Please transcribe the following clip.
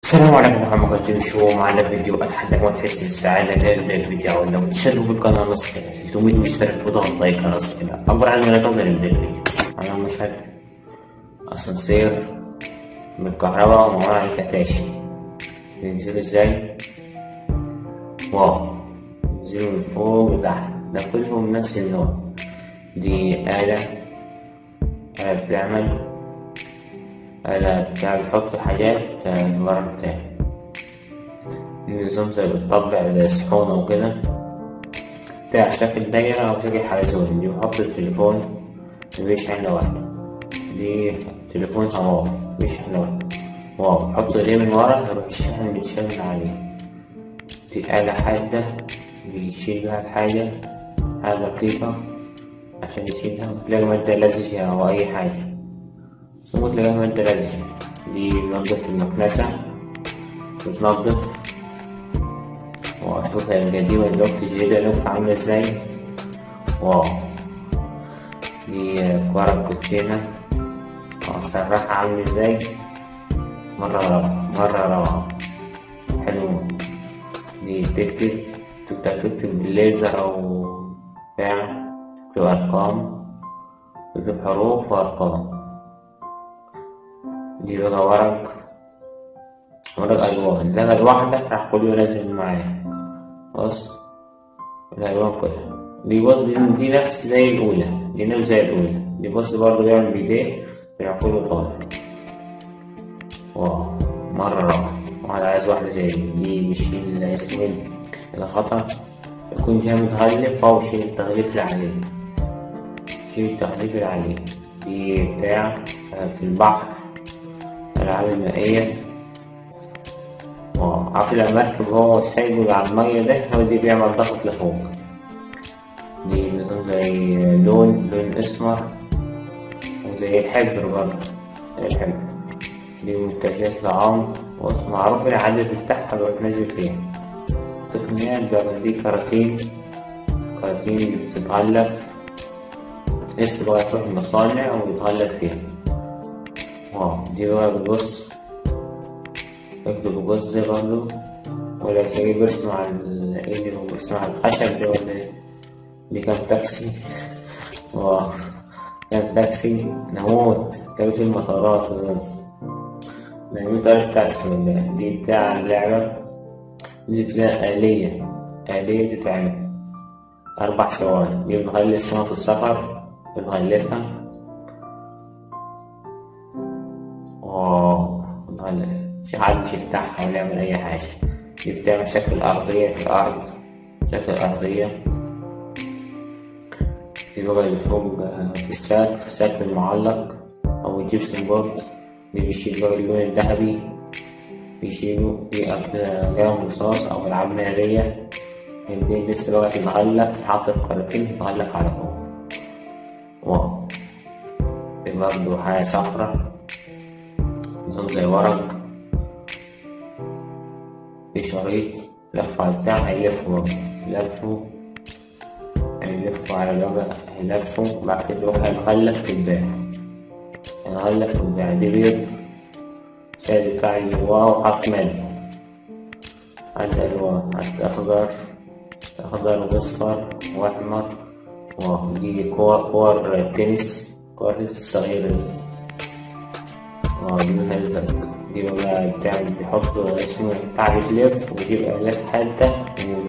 السلام عليكم ورحمة الله وبركاته. شو معنا فيديو أتحدث ما تحس بالسعادة للفيديو، لو تشتركوا في القناة نص كده 300 مشترك وضغط لايك نص كده عبر عن المناطق اللي نبدأ الفيديو. أنا مشهد أسانسير بالكهرباء ومعاه الكتاشي بينزلوا ازاي؟ واو، بينزلوا من فوق لتحت، ده كلهم نفس النوع. دي آلة بتحط حاجات المرة بتاعي. النظام زي بتطبع زي صحون وكده بتاع شكل دايرة أو شكل حلزون. دي بحط التليفون بيشحن لوحده. دي تليفون هواوي بيشحن لوحده. واو، بحط ايديه من ورا يروح الشحن بيتشال من عليه. دي آلة حادة بيشيل بيها الحاجة، حاجة دقيقة عشان يشيلها. تلاقي مادة لزجة أو أي حاجة، ثم تلاقي مادة لزجة. دي بنضف المكنسة، بتنضف. وأشوفها القديمة دلوقتي الجديدة لوحة عاملة ازاي. واو، دي ورق كوتشينة وأسرحها عاملة ازاي. مرة روعة حلو. دي تكتب بالليزر أو بتاع، تكتب أرقام، تكتب حروف وأرقام. دي بقى ورق ألوان، زي الواحدة راح كله ينزل معايا. بص الألوان كلها. دي بص دي نفس زي الأولى، دي نفس زي الأولى. دي بص برضه بيعمل بإيديه بيروح كله طالع. واو، مرة روعة. وأنا عايز واحدة زي دي بيشيل اسمه الخطأ، يكون جاي متغلف أو شيل التغليف اللي عليه. دي بتاع في البحر، الألعاب المائية. واو، عارف المركب هو سايبه على المية ده، هو دي بيعمل ضغط لفوق. دي زي لون أسمر وزي الحبر برضه، دي منتجات طعام ومعروف العدد بتاعها بتنزل فيها. تقنيات بقى، دي كراتين بتتغلف، لسه بقى تروح المصانع وبتغلف فيها. واو، دي بقى بتبص اكتب الجوز ده برضه، ولا تلاقيه بيرسم على ايه، بيرسم على الخشب ده ولا ايه. دي كام تاكسي. واو، كام تاكسي نموت. كام في المطارات نعمل طريقة تاكسي ولا. دي بتاع اللعبة. دي تلاقي آلية بتتعمل 4 ثواني. دي بتغلف شنط السفر، بتغلفها. واو، بتغلف مش حد مش يفتحها ولا يعمل أي حاجة. دي بتعمل شكل أرضية في الأرض، شكل أرضية. دي بقى اللي فوق في الساك المعلق أو الجبسن بورد. دي بيشيل بقى اللون الذهبي، بيشيلوا دي أقلام رصاص أو ألعاب نارية. دي لسه بقى تتغلف، تتحط في كراتين تتغلف على فوق. واو، دي برضه حاجة صفرا نظام زي ورق. في شريط لف على البتاع، هيلفوا برضه، هيلفوا على الوجه، هيلفوا بعد كده هيتغلف في الباع. دي بيض شايل بتاع اللي جواه وحط مادة، عندي ألوان، عندي أخضر وأصفر وأحمر. ودي كور تنس الصغيرة دي. دي منها الزرق. دي بقى بتعمل بيحط اسمه بتاع بيلف ويجيب آلات حادة